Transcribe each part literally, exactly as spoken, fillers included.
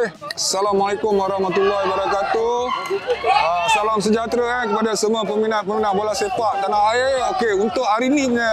Okey, Assalamualaikum warahmatullahi wabarakatuh. Uh, salam sejahtera eh, kepada semua peminat-peminat bola sepak tanah air. Okey, untuk hari ni punya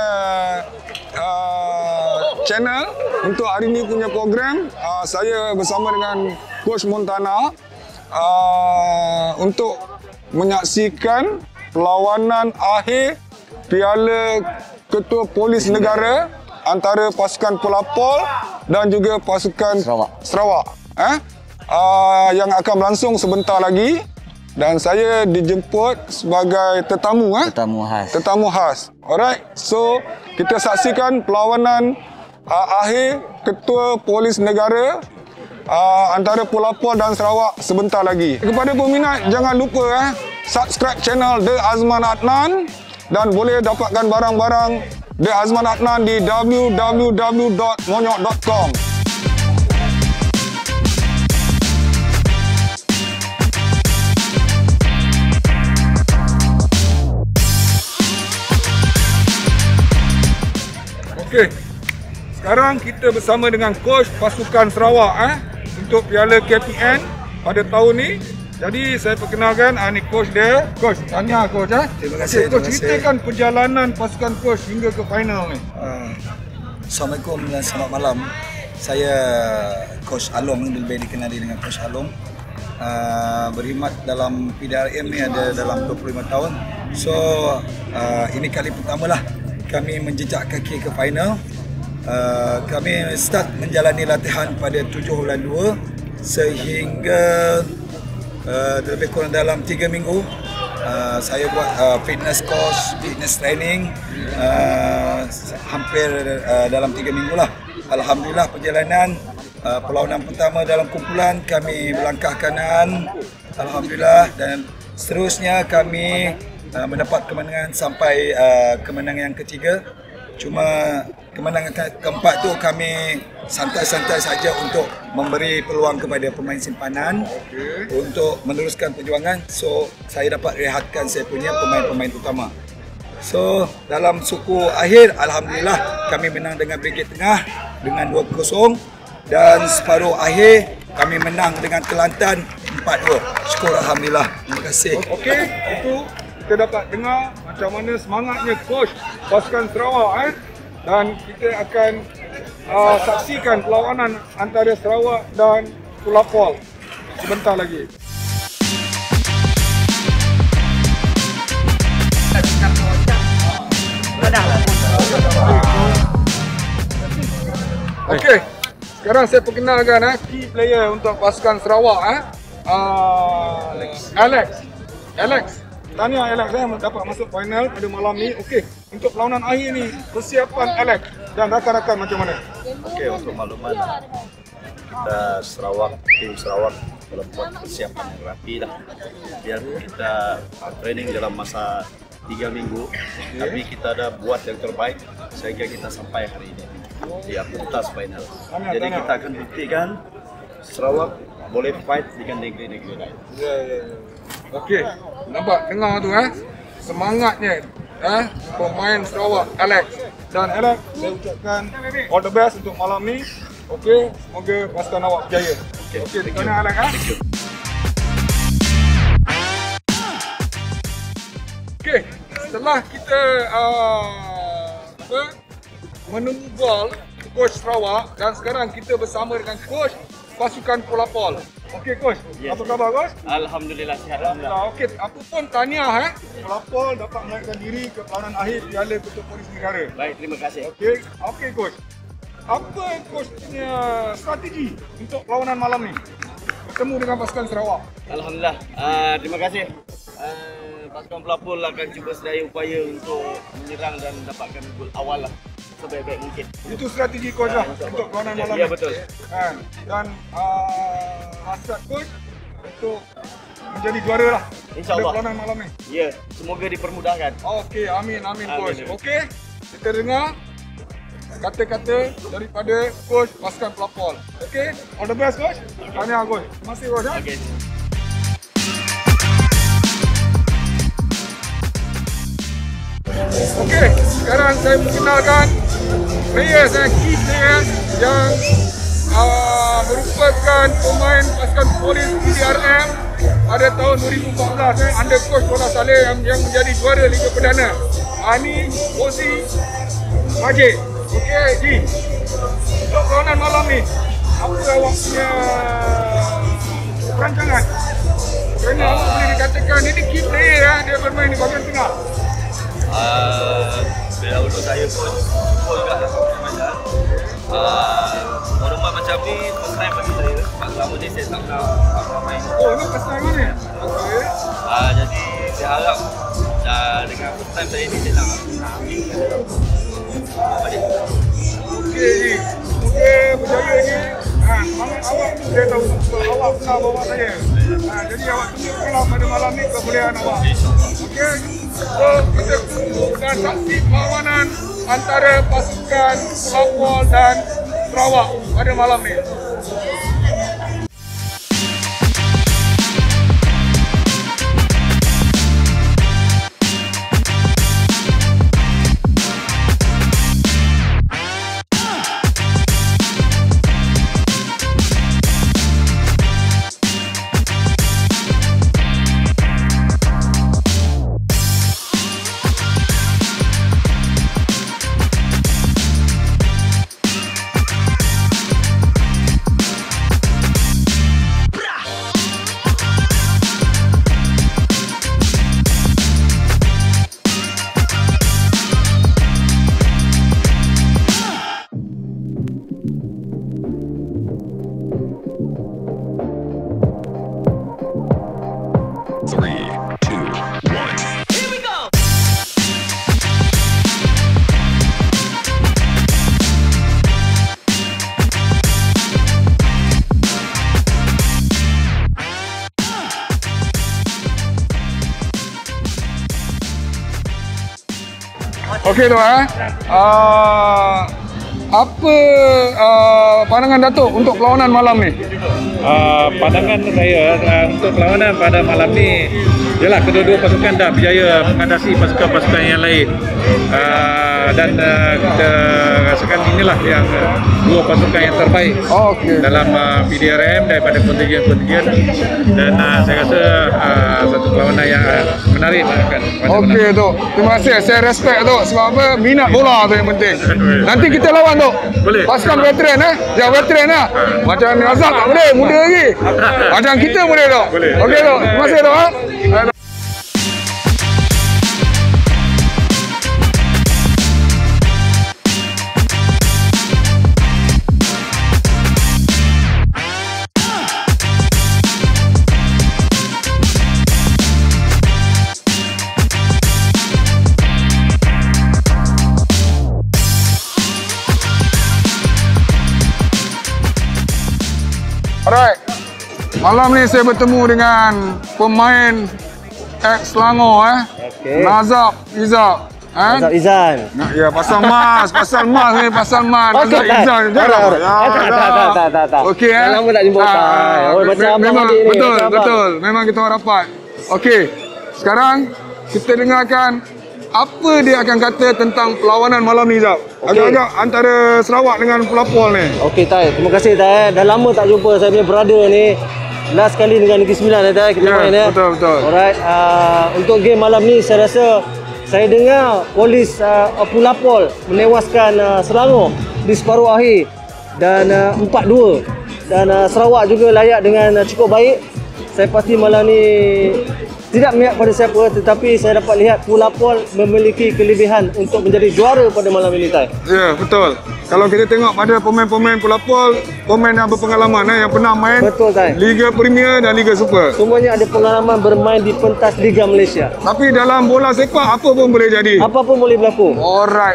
uh, channel, untuk hari ni punya program, uh, saya bersama dengan Coach Montana uh, untuk menyaksikan perlawanan akhir Piala Ketua Polis Negara antara pasukan Pelapol dan juga pasukan Sarawak. Sarawak. Eh? Uh, yang akan berlangsung sebentar lagi, dan saya dijemput sebagai tetamu eh? Tetamu khas. Tetamu khas. Alright. So, kita saksikan perlawanan uh, akhir Ketua Polis Negara uh, antara Pelapol dan Sarawak sebentar lagi. Kepada peminat, jangan lupa eh, subscribe channel The Azman Adnan dan boleh dapatkan barang-barang The Azman Adnan di w w w dot monyok dot com. Okey. Sekarang kita bersama dengan coach pasukan Sarawak eh untuk Piala K P N pada tahun ni. Jadi saya perkenalkan, ah, ni coach dia. Coach, tanya coach eh. Terima kasih. Coach, terima ceritakan kasih. Perjalanan pasukan coach hingga ke final ni. Uh, Assalamualaikum dan selamat malam. Saya Coach Along, lebih dikenali dengan Coach Along. Uh, berkhidmat dalam P D R M ni ada dalam dua puluh lima tahun. So, uh, ini kali pertama lah kami menjejak kaki ke final. Uh, kami start menjalani latihan pada tujuh bulan dua sehingga uh, lebih kurang dalam tiga minggu. Uh, saya buat uh, fitness course, fitness training uh, hampir uh, dalam tiga minggu lah. Alhamdulillah perjalanan uh, perlawanan pertama dalam kumpulan kami melangkah kanan. Alhamdulillah, dan seterusnya kami uh, mendapat kemenangan sampai uh, kemenangan yang ketiga. Cuma kemenangan ke- keempat tu kami santai-santai saja untuk memberi peluang kepada pemain simpanan okay. untuk meneruskan perjuangan. So, saya dapat rehatkan saya punya pemain-pemain utama. So, dalam suku akhir, Alhamdulillah kami menang dengan Brigade Tengah dengan dua kosong, dan separuh akhir kami menang dengan Kelantan empat dua. Syukur Alhamdulillah. Terima kasih. Okey, itu kita dapat dengar macam mana semangatnya coach pasukan Sarawak eh? Dan kita akan uh, saksikan perlawanan antara Sarawak dan Pelapol sebentar lagi. Okey, sekarang saya perkenalkan eh, key player untuk pasukan Sarawak eh? uh, Alex. Alex. Alex. Tanya Alex saya dapat masuk final pada malam ni. Okey, untuk perlawanan akhir ni, persiapan Alex dan rakan-rakan macam mana? Okey, untuk makluman, kita Sarawak, tim Sarawak dalam buat persiapan yang rapi lah. Biar kita training dalam masa tiga minggu, okay. tapi kita ada buat yang terbaik sehingga kita sampai hari ini di atas final. Tanya, Jadi tanya. kita akan buktikan Sarawak boleh fight dengan negeri-negeri lain. Ya, ya, ya. Okey, nampak dengar tu eh, semangatnya eh pemain Sarawak Alex. Dan Alex, saya ucapkan all the best untuk malam ni. Okey, semoga pasukan awak berjaya. Okey, okay, terima kasih Alex eh. Okey, setelah kita uh, apa menunggu gol coach Sarawak, dan sekarang kita bersama dengan coach pasukan Pelapol. Okey coach, yes. Apa khabar coach? Alhamdulillah sihat. Alhamdulillah. Okey, apa pun tahniah eh. Pelapol dapat melahirkan diri ke perlawanan akhir Piala Ketua Polis Negara. Baik, terima kasih. Okey, okey coach. Apa coach punya strategi untuk perlawanan malam ni? Bertemu dengan pasukan Sarawak. Alhamdulillah. Uh, terima kasih. Uh, pasukan Pelapol akan cuba sedaya upaya untuk menyerang dan dapatkan gol awal lah sebaik-baik mungkin. Itu strategi coach lah untuk perlawanan malam Ya, ni. betul. Kan? Dan uh, hasrat coach untuk menjadi juara lah InsyaAllah. pada perlawanan malam ni. Ya, semoga dipermudahkan. Okey, amin amin coach. Amin. Okey, kita dengar kata-kata daripada coach pasukan Pelapol. Okey, all the best coach. Tahniah coach. Terima kasih coach. Ya? Okey. Okey, sekarang saya mengenalkan players dan key players yang uh, merupakan pemain pasukan polis P D R M pada tahun dua ribu empat belas eh, under coach Bola Saleh yang, yang menjadi juara Liga Perdana. Ha, ini Ozi Majid. Okey, Ji. Untuk perlawanan malam ni, apa awak punya perancangan? Kerana awak boleh dikatakan ini key player eh, dia bermain di bahagian tengah. Uh, bila untuk saya pun pun juga lah macam uh, maklumat macam ni first time bagi saya sebab selama ni saya tak pernah pernah main. Oh, ini first time ni? Okey. Uh, jadi saya harap uh, dengan first time saya ni saya nak nak ambil balik. Okey, Ji. Okey, berjaya ni. Ha, awak saya tahu awak pernah bawa saya. Ha, jadi awak tunjukkanlah pada malam ni kebolehan awak. Okey. So, kita tunggu dan saksi perlawanan antara pasukan Pulau dan Sarawak pada malam ni. Three, two, one. Here we go! Okey tu eh. Uh, apa uh, pandangan Datuk untuk perlawanan malam ni? Uh, pandangan saya uh, untuk perlawanan pada malam ni ialah kedua-dua pasukan dah berjaya mengatasi pasukan-pasukan yang lain uh, dan uh, kita rasakan inilah yang uh, dua pasukan yang terbaik Oh, okey. dalam uh, P D R M daripada kontingen-kontingen dan uh, saya rasa uh, satu perlawanan yang uh, menarik kan. Okey tu. Terima kasih. Saya respect tu sebab apa? Minat bola tu yang penting. Nanti kita lawan tu. Boleh. Pasukan veteran eh. Yang veteran lah. Macam Azab tak boleh, muda lagi. Macam kita boleh tu. Boleh. Okey tu. Terima kasih tu ah. Alright. Malam ni saya bertemu dengan pemain ex Selangor eh. Okey. Nazab Izab. Eh? Nazab Izan. Nah, ya pasal mas, pasal mas ni, pasal mas. Nazab Okey, Izan. tak, tak, tak, tak, tak, tak, tak, tak. Okey eh. Dah lama tak jumpa Ah, Ustaz. Oh, me- macam abang memang adik ni, betul, macam abang. betul. Memang kita orang rapat. Okey. Sekarang kita dengarkan apa dia akan kata tentang perlawanan malam ni, Zab. Agak-agak antara Sarawak dengan Pulau ni. Okey, Tai. Terima kasih, Tai. Dah lama tak jumpa saya punya brother ni. Last kali dengan Negeri Sembilan, Tai. Kita Ya, main, eh. betul, betul. Alright. Uh, untuk game malam ni, saya rasa saya dengar polis uh, Pulapol menewaskan uh, Selangor di separuh akhir dan uh, empat dua. Dan uh, Sarawak juga layak dengan uh, cukup baik. Saya pasti malam ni tidak memihak pada siapa, tetapi saya dapat lihat Pulapol memiliki kelebihan untuk menjadi juara pada malam ini, Tai. Ya, betul. Kalau kita tengok pada pemain-pemain Pulapol, pemain yang berpengalaman eh, yang pernah main Betul, Tai. Liga Premier dan Liga Super. Semuanya ada pengalaman bermain di pentas Liga Malaysia. Tapi dalam bola sepak apa pun boleh jadi. Apa pun boleh berlaku. Alright.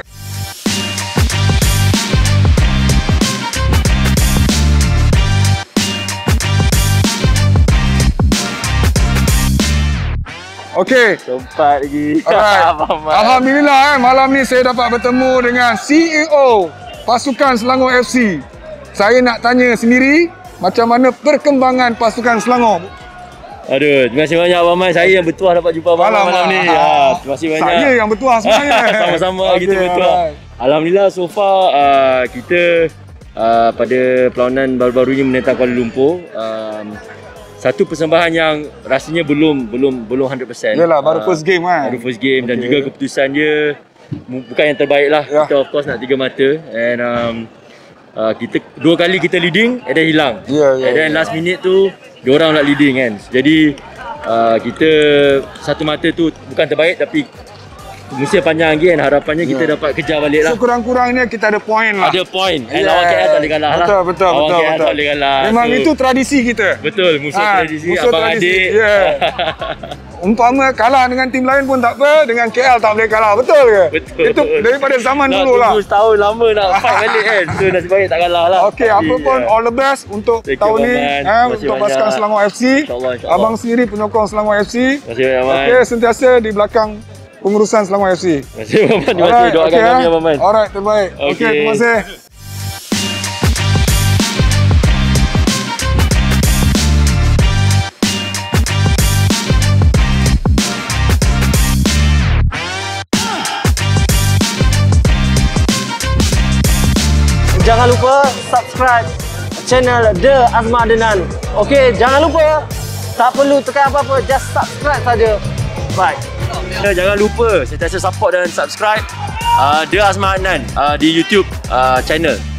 Okey. Sempat lagi. Alright. Alhamdulillah eh, malam ni saya dapat bertemu dengan C E O pasukan Selangor F C. Saya nak tanya sendiri macam mana perkembangan pasukan Selangor. Aduh, terima kasih banyak Abang Man. Saya yang bertuah dapat jumpa Abang Man malam ni. Ya, terima kasih banyak. Saya yang bertuah sebenarnya. Sama-sama Okey, kita bertuah. alright. Alhamdulillah so far uh, kita uh, pada perlawanan baru-baru ini menentang Kuala Lumpur. Um, satu persembahan yang rasanya belum belum belum one hundred percent. Yalah, baru first game kan. Baru first game, dan Okay. juga keputusan dia mu- bukan yang terbaik lah. Ya. Kita of course nak tiga mata, and um, uh, kita dua kali kita leading and then hilang. Ya, ya, And then ya. last minute tu diorang nak leading kan. Jadi uh, kita satu mata tu bukan terbaik, tapi musim panjang lagi, and harapannya kita Ya. dapat kejar balik lah. So kurang-kurangnya kita ada point lah. Ada point, and Yeah. lawan K L tak boleh kalah lah. Betul, betul, Lawan betul, K L betul. tak boleh kalah. Memang So, itu tradisi kita. betul, musuh Ah, tradisi, musuh abang tradisi. adik. Ya. Umpama kalah dengan tim lain pun tak apa, dengan K L tak boleh kalah. Betul ke? Betul. Itu daripada zaman Nak dulu lah. tunggu setahun lama nak fight balik kan. So nasib baik tak kalah lah. Okey, apa Jadi, pun ya. all the best untuk Thank you, tahun ni, Abang Man. eh, Terima kasih untuk pasukan banyak. Selangor F C. InsyaAllah, insyaAllah. Abang sendiri penyokong Selangor F C. Terima kasih banyak, Man. Okey, sentiasa di belakang pengurusan Selangor F C. Terima kasih, Abang Man. Terima kasih. Alright, Doakan okey, kami, eh. Abang Man. Alright, terbaik. Okey, Okey. terima kasih. Jangan lupa subscribe channel The Azman Adnan. Okey, jangan lupa, tak perlu tekan apa-apa, just subscribe saja. Bye. Ya, jangan lupa sentiasa support dan subscribe uh, The Azman Adnan uh, di YouTube uh, channel.